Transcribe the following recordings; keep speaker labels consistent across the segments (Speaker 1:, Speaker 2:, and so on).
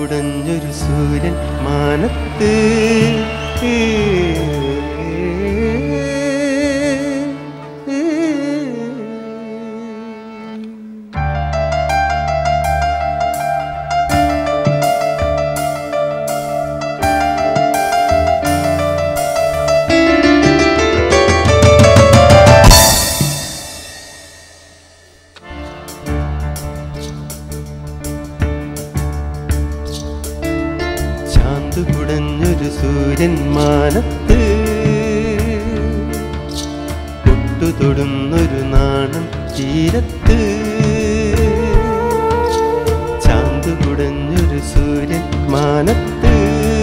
Speaker 1: കുടഞ്ഞൊരു സൂര്യൻ മാനത്ത് കുടഞ്ഞൊരു സൂര്യൻ മാനത്ത് പൊട്ടുതൊടുന്നൊരു നാണം തീരത്ത് ചാന്ത് കുടഞ്ഞൊരു സൂര്യൻ മാനത്ത്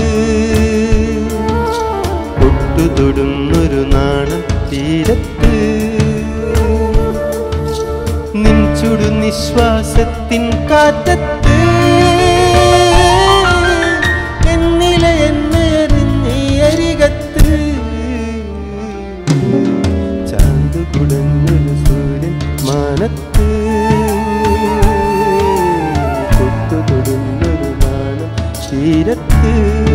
Speaker 1: പൊട്ടുതൊടുന്നൊരു നാണം തീരത്ത് നിൻ ചുടു നിശ്വാസത്തിൻ കാറ്റത്ത് കുടഞ്ഞൊരു സൂര്യൻ മാനത്ത് പൊട്ടുതൊടുന്നൊരു നാണം തീരത്ത്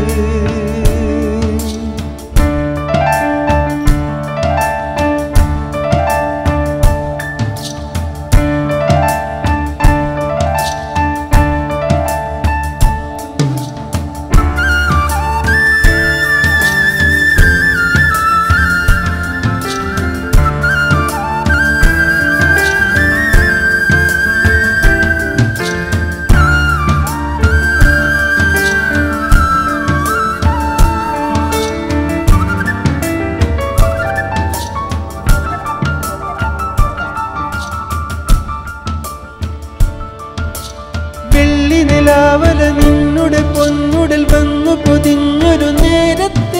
Speaker 1: നിലാവല നിന്നുടെ പൊന്നുടൽ വന്നു പൊതിഞ്ഞൊരു നേരത്ത്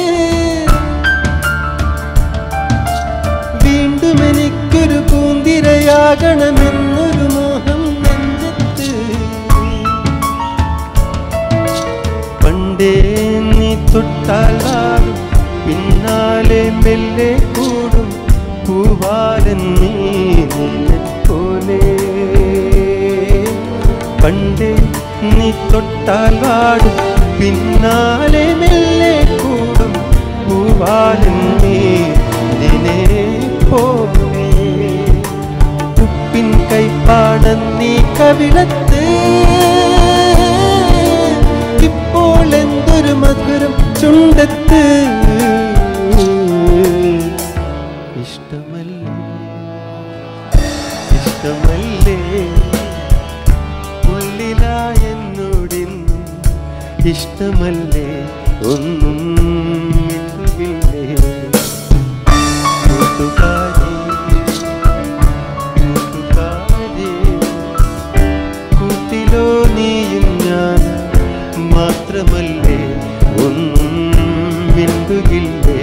Speaker 1: വീണ്ടും എനിക്കൊരു പൂന്തിരയാകണമെന്നൊരു മോഹം നെഞ്ചത്ത് പണ്ടേ നീ തൊട്ടാൽ ആടും പിന്നാലെ മെല്ലെ കൂടും പൂവാലൻ നീ നിന്നെ പോലെ പണ്ടേ നീ തൊട്ടാൽ വാടും പിന്നാലെ മെല്ലെ കൂടും പൂവാലൻ നീ നിന്നെ പോലെ ഉപ്പിൻ കൈപ്പാടം നീ കവിളത്ത് ഇപ്പോൾ എന്തൊരു മധുരം ചുണ്ടത്ത് ഇഷ്ടമല്ലേ ഇഷ്ടമല്ലേ എന്നോടിന്നും ഇഷ്ടമല്ലേ ഒന്നും മിണ്ടുകില്ലേ കൂട്ടുകാരി കൂട്ടുകാരി കൂട്ടിലോ നീയും ഞാൻ മാത്രമല്ലേ ഒന്നും മിണ്ടുകില്ലേ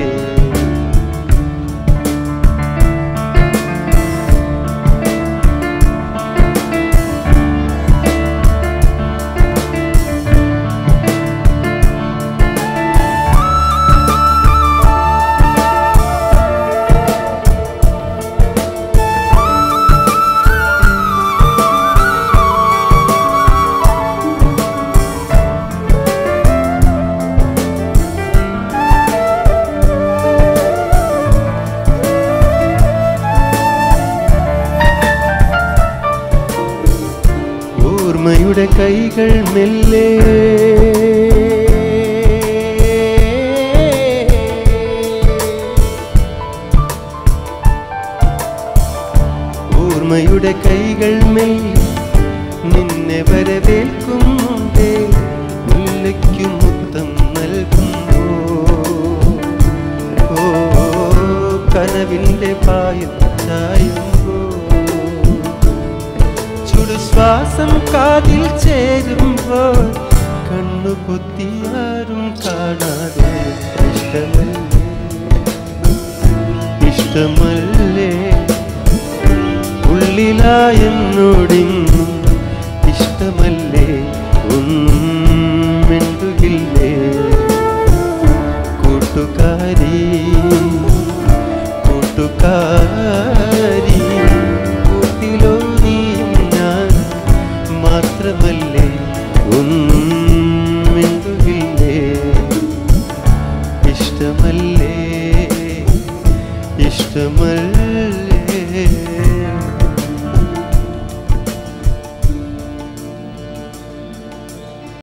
Speaker 1: ഓർമ്മയുടെ കൈകൾ മെല്ലെ ഓർമ്മയുടെ കൈകൾ മെല്ലെ നിന്നെ വരവേൽക്കും മുമ്പേ മുല്ലയ്ക്കു മുത്തം നൽകുമ്പോ ഓ കനവിന്റെ പായം ചായുമ്പോ ശ്വാസം കാതിൽ ചേരുമ്പോൾ കണ്ണു പൊത്തിയാരും കാണാതെ ഇഷ്ടമല്ലേ ഇഷ്ടമല്ലേ ഉള്ളിലായെന്നോടിന്നും ഇഷ്ടമല്ലേ ഒന്നും മിണ്ടുകില്ലേ കൂട്ടുകാരി കൂട്ടുകാരി കൂട്ടിലോ നീയും ഞാൻ മാത്രമല്ലേ ഒന്നും ഇഷ്ടമല്ലേ